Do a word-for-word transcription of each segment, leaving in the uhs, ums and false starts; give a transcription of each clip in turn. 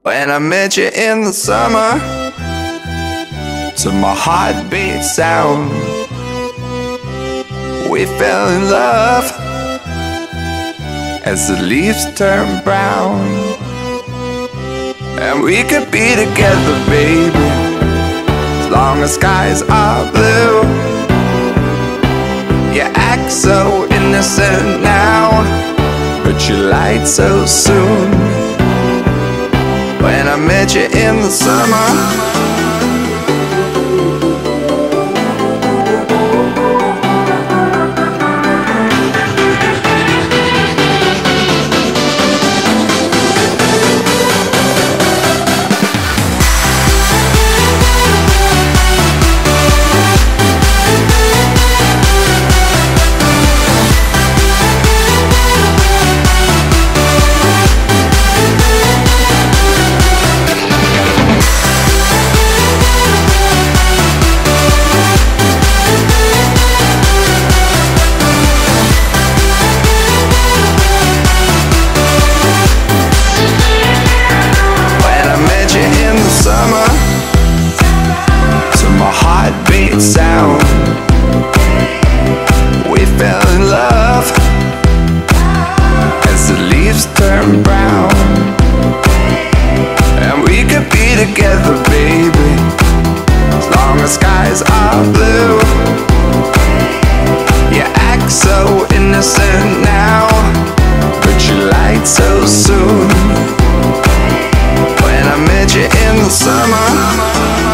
When I met you in the summer, to my heartbeat sound, we fell in love as the leaves turn brown. And we could be together, baby, as long as skies are blue. You act so innocent now, but you lied so soon. When I met you in the summer, sound, we fell in love as the leaves turn brown. And we could be together, baby, as long as skies are blue. You act so innocent now, but you lied so soon. When I met you in the summer,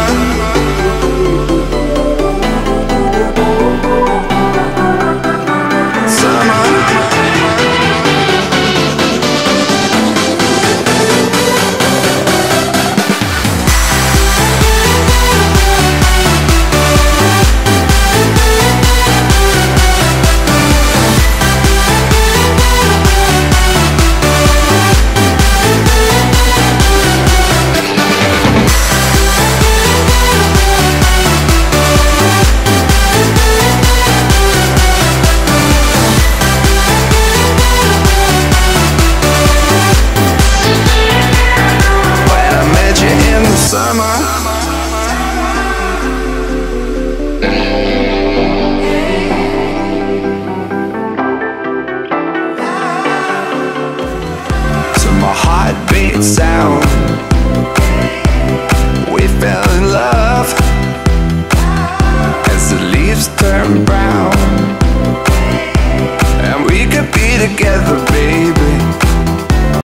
summer. To my heartbeat sound,